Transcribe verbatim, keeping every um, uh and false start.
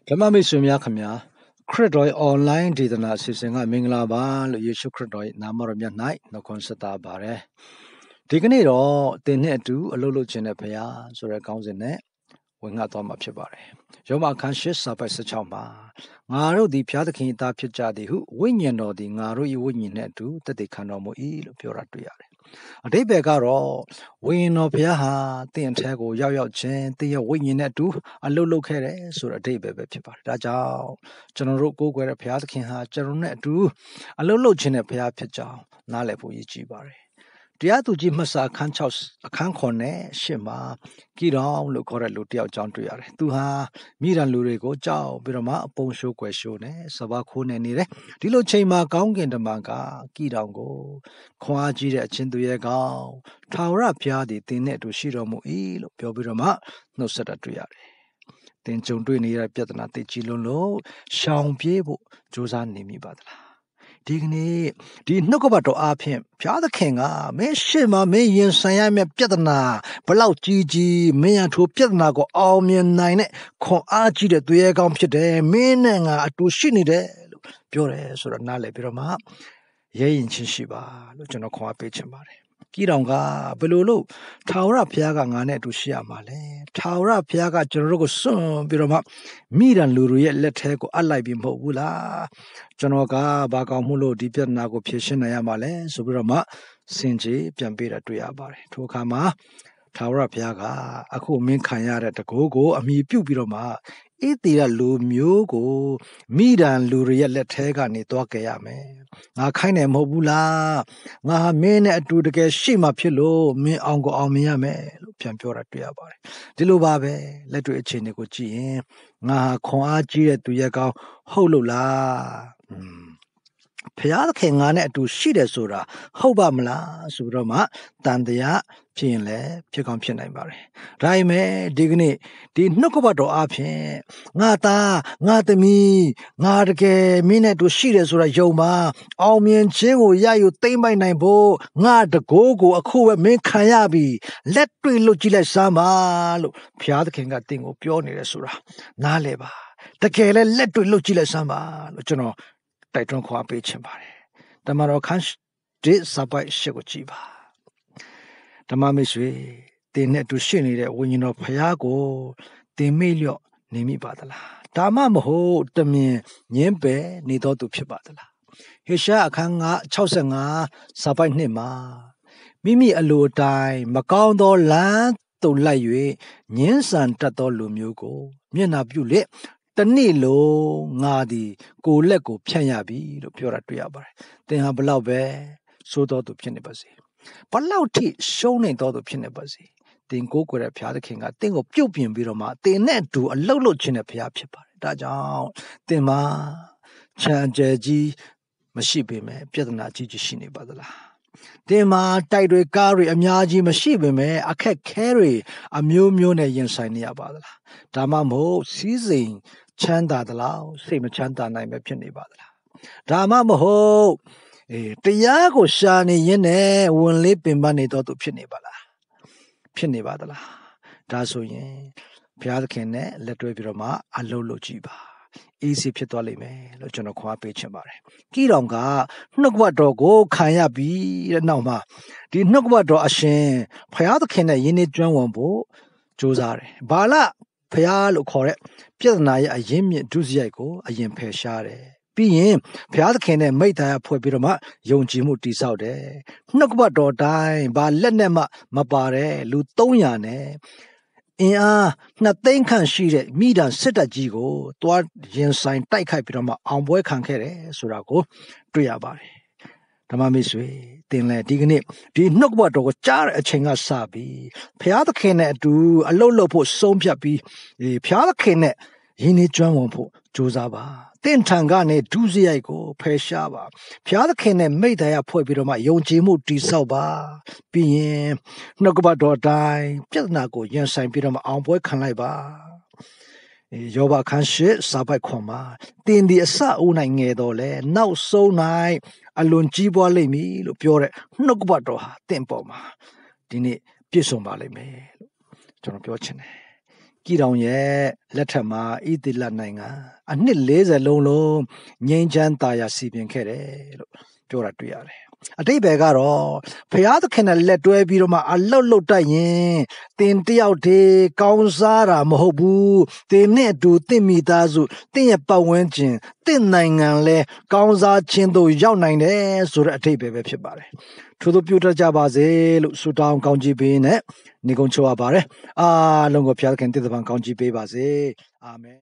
ဓမ္မမိတ်ဆွေများခင်ဗျာခရစ်တော်ရဲ့ online ဒေသနာအစီအစဉ်ကမင်္ဂလာပါလို့ယေရှုခရစ်တော်ရဲ့နာမတော်မြတ်၌နှုတ်ခွန်းဆက်တာပါတယ်ဒီကနေ့တော့သင်နဲ့အတူအလုပ်လုပ်ခြင်းနဲ့ဘုရားဆိုတဲ့ခေါင်းစဉ်နဲ့ဝင်ငှသွားမှာဖြစ်ပါတယ်ယောမအခန်းရှစ်စာပိုက်၁၆မှာငါတို့သည်ဘုရားသခင်၏သားဖြစ်ကြသည်ဟုဝိညာဉ်တော်သည်ငါတို့၏ဝိညာဉ်နှင့်အတူသက်သေခံတော်မူ၏လို့ပြောတာတွေ့ရတယ်အတိပ္ပယ်ကတော့ဝိညာဉ်တော်ဘုရားဟာသင်အထက်ကိုရောက်ရောက်ခြင်းသင်ရဲ့ဝိညာဉ်နဲ့အတူအလုပ်လုပ်ခဲ့တယ်ဆိုတဲ့အတိပ္ပယ်ပဲဖြစ်ပါတယ်ဒါကြောင့်ကျွန်တော်တို့ကိုးကွယ်တဲ့ဘုရားသခင်ဟာကျွန်တော်နဲ့အတူအလုပ်လုပ်ခြင်းနဲ့ဘုရားဖြစ်ကြောင်းနားလည်ဖို့ရည်ကြည်ပါတယ်တရားသူကြီးမှတ်စာအခန်း၆အခန်း၇နဲ့၈မှာကြည်တော်လို့ခေါ်တဲ့လူတယောက်ကြောင်းတွေ့ရတယ်သူဟာမိရန်လူတွေကိုကြောက်ပြီးတော့မှအပုံရှိုးကွယ်ရှိုးနဲ့စဘာခိုးနေနေတယ်ဒီလိုချိန်မှာကောင်းကင်တမန်ကကြည်တော်ကိုခွန်အားကြီးတဲ့အချင်းသူရဲ့ကောင်းထာဝရဘုရားသည်သင်နဲ့အတူရှိတော်မူ၏လို့ပြောပြီးတော့မှနှုတ်ဆက်တာတွေ့ရတယ်သင်ကြုံတွေ့နေတဲ့ပြဿနာသိကြီးလုံးလို့ရှောင်ပြေးဖို့ကြိုးစားနေမိပါသလားဒီကနေ့ဒီနှုတ်ကပတ်တော်အားဖြင့်ဘုရားသခင်ကမင်းရှေ့မှာမင်းရင်ဆိုင်ရမယ့်ပြဿနာဘလောက်ကြီးကြီးမင်းရထိုပြဿနာကိုအောင်မြင်နိုင်တဲ့ခွန်အားကြီးတဲ့သူရဲ့ကောင်းဖြစ်တယ်မင်းနဲ့ငါအတူရှိနေတယ်လို့ပြောတယ်ဆိုတော့နားလည်ပြီးတော့မှရဲရင်ချင်းရှိပါလို့ကျွန်တော်ခွန်အားပေးချင်ပါတယ်ကြည်တော်ကဘယ်လိုလို့ထာဝရဘုရားကငါနဲ့အတူရှိရမှာလဲထာဝရဘုရားကကျွန်တော်တို့ကိုစွန့်ပြီးတော့မှမိရန်လူတွေရဲ့လက်ထဲကိုအပ်လိုက်ပြီးမဟုတ်ဘူးလားကျွန်တော်ကဘာကောင်းမှုလို့ဒီပြဿနာကိုဖြေရှင်းနိုင်ရမှာလဲဆိုပြီးတော့မှစင်ကြေပြန်ပေးတာတွေ့ရပါတယ်ထိုအခါမှာထာဝရဘုရားကအခုမင်းခံရတဲ့တကိုးကိုအမိပြုတ်ပြီးတော့မှဣသေရလူမျိုးကိုမိရန်လူတွေရဲ့လက်ထဲကနေသွားကြရမယ်ငါခိုင်းတယ်မဟုတ်ဘူးလားငါမင်းနဲ့အတူတကယ်ရှိမှဖြစ်လို့မင်းအောင်ကိုအောင်မြင်ရမယ်လို့ပြန်ပြောတာတွေ့ရပါတယ်ဒီလိုပါပဲလက်တွေ့အခြေအနေကိုကြည့်ရင်ငါခွန်အားကြီးတဲ့သူရဲ့ကောင်းဟုတ်လို့လားอืมဘုရားသခင်ငါနဲ့အတူရှိတယ်ဆိုတာဟုတ်ပါမလားဆိုတော့မှတန်တရားဖြစ်ရင်လည်းဖြစ်ကောင်းဖြစ်နိုင်ပါတယ်ဒါပေမဲ့ဒီကနေ့ဒီနှုတ်ကပတ်တော်အားဖြင့်ငါသားငါသမီးငါတကယ်မင်းနဲ့အတူရှိတယ်ဆိုတာယုံပါအောင်မြင်ခြင်းကိုရယူသိမ့်ပိုက်နိုင်ဖို့ငါတကိုးကိုအခုပဲမင်းခံရပြီလက်တွေ့လုပ်ကြည့်လိုက်စမ်းပါလို့ဘုရားသခင်ကတင့်ကိုပြောနေတယ်ဆိုတာနားလည်ပါတကယ်လည်းလက်တွေ့လုပ်ကြည့်လိုက်စမ်းပါလို့ကျွန်တော်တိုက်တွန်းခေါ်ပေးချင်ပါတယ်ဓမ္မတော်ခန်းဒီစပိုက်ရှိကိုကြည့်ပါဓမ္မမိတ်ဆွေတင်နဲ့အတူရှိနေတဲ့ဝိညာဉ်တော်ဖခင်ကိုတင်မေ့လျော့နေမိပါသလားဒါမှမဟုတ်တမင်ညင်းပယ်နေတော်သူဖြစ်ပါသလားဟေရှာအခန်းက၆၅စာပိုက်နှစ်မှာမိမိအလိုတိုင်းမကောင်းသောလမ်းသို့လိုက်၍ညင်းဆန်တတ်သောလူမျိုးကိုမျက်နှာပြုလက်တနေ့လုံးငါသည်ကိုလက်ကိုဖြန့်ရပြီလို့ပြောတာတွေ့ရပါတယ်သင်ဟာဘလောက်ပဲစိုးတော်သူဖြစ်နေပါစေဘလောက်ထိရှုံးနေတော်သူဖြစ်နေပါစေသင်ကိုးကွယ်တဲ့ဘုရားသခင်ကသင်ကိုပြုတ်ပြင်ပြီးတော့မှသင်နဲ့အတူအလုပ်လုပ်ခြင်းနဲ့ဘုရားဖြစ်ပါတယ်ဒါကြောင့်သင်မှာချမ်းကျဲကြီးမရှိပေမဲ့ပြဿနာကြီးကြီးရှိနေပါသလားတင်မှာတိုက်တွေကားတွေအများကြီးမရှိပေမဲ့အခက်ခဲတွေအမျိုးမျိုးနဲ့ရင်ဆိုင်နေရပါသလားဒါမှမဟုတ်စီးစိမ်ချမ်းသာသလားစိတ်မချမ်းသာနိုင်ပဲဖြစ်နေပါသလားဒါမှမဟုတ်အေးတရားကိုရှာနေရင်းနဲ့ဝင်လေးပင်ပန်းနေတော့သူဖြစ်နေပါလားဖြစ်နေပါသလားဒါဆိုရင်ဘုရားသခင်နဲ့လက်တွဲပြီးတော့မှအလုပ်လုပ်ကြည့်ပါအေးစီဖြစ်သွားလိမ့်မယ်လို့ကျွန်တော်ခွာပေးချင်ပါတယ်ကြည်တော်ကနှုတ်ကပတ်တော်ကိုခံရပြီးတဲ့နောက်မှာဒီနှုတ်ကပတ်တော်အရှင်ဘုရားသခင်နဲ့ယဉ်နေကျွမ်းဝင်ဖို့ကြိုးစားတယ်ဘာလဘုရားလို့ခေါ်တဲ့ပြဿနာရဲ့အရင်းမြစ်ဒုစရိုက်ကိုအရင်ဖယ်ရှားတယ်ပြီးရင်ဘုရားသခင်နဲ့မိသားအဖွဲ့ပြီးတော့မှယုံကြည်မှုတည်ဆောက်တယ်နှုတ်ကပတ်တော်တိုင်းဘာလက်နဲ့မှမပါတဲ့လူ၃၀၀နဲ့အင်အားနှစ်သိန်းခန့်ရှိတဲ့မိသားစစ်တပ်ကြီးကိုတွားရင်ဆိုင်တိုက်ခိုက်ပြီးတော့မှအောင်ပွဲခံခဲ့တယ်ဆိုတာကိုတွေ့ရပါတယ်ဓမ္မမိတ်ဆွေသင်လည်းဒီကနေ့ဒီနှုတ်ကပတ်တော်ကိုကြားတဲ့အချိန်ကစပြီးဘုရားသခင်နဲ့အတူအလုပ်လုပ်ဖို့ဆုံးဖြတ်ပြီးဘုရားသခင်နဲ့ယဉ်နေကျွမ်းဝင်ဖို့ကြိုးစားပါတင့်ထံကနေဒုစရိုက်ကိုဖယ်ရှားပါဘုရားသခင်နဲ့မိသားရဖွဲ့ပြီးတော့မှယုံကြည်မှုတည်ဆောက်ပါပြီးရင်နှုတ်ကပတ်တော်တိုင်းပြဿနာကိုရင်ဆိုင်ပြီးတော့မှအောင်ပွဲခံလိုက်ပါယောဘခန်းရှစ်စာပိုက်ခွန်မှာတင်ဒီအစအုံနိုင်ငယ်တော်လဲနောက်ဆုံး၌အလွန်ကြီးပွားလိမ့်မည်လို့ပြောတဲ့နှုတ်ကပတ်တော်ဟာတင့်ပေါ်မှာဒီနေ့ပြည့်စုံပါလိမ့်မယ်လို့ကျွန်တော်ပြောချင်တယ်ကြည်တောင်ရဲ့လက်ထက်မှာဣသီလနိုင်ငံအနှစ်၄၀လုံးလုံးငြိမ်းချမ်းသာယာစီပင်ခဲ့တယ်လို့ပြောတာတွေ့ရတယ်အတိတ်ဘယ်ကတော့ဖျားသခင်နဲ့လက်တွဲပြီးတော့မှအလုတ်လုတ်တိုက်ရင်တင်တယောက်တည်းကောင်းစားတာမဟုတ်ဘူးတင်နဲ့အတူတင့်မိသားစုတင့်ရဲ့ပတ်ဝန်းကျင်တင့်နိုင်ငံလဲကောင်းစားခြင်းတို့ရောက်နိုင်တယ်ဆိုတဲ့အတိတ်ပဲပဲဖြစ်ပါတယ်ထို့သောပြုတတ်ကြပါစေလို့ဆုတောင်းကောင်းချီးပေးနဲ့နေကုန်းချောရပါတယ်အားလုံးကိုဖျားသခင်တည်တပံကောင်းချီးပေးပါစေအာမင်